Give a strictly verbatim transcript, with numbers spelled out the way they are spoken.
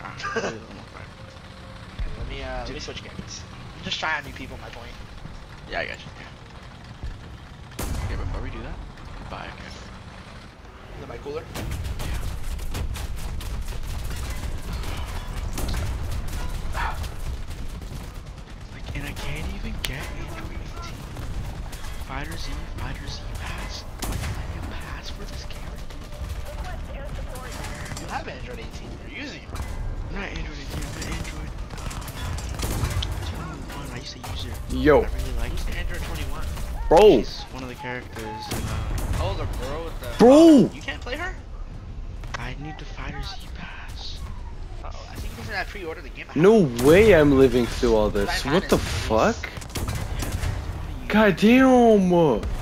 Alright, let me uh, let me switch games. Just try out new people. My point. yeah, I got you. Yeah. Okay, before we do that, goodbye. Okay. Is the mic cooler? Like, and I can't even get Android eighteen. Fighter Z, Fighter Z pass. Like, I need a pass for this character. You have Android eighteen. You're using it. Not Android eighteen, but Android twenty-one. I used to use it. Yo. I really liked Who's it. Android twenty-one? Bro. She's one of the characters. In, uh, Oh, the girl with the. Bro. You can't play her? I need the Fighter Z pass. Uh oh, I think you said I pre-ordered the game. No way I'm living through all this. What the fuck? God damn.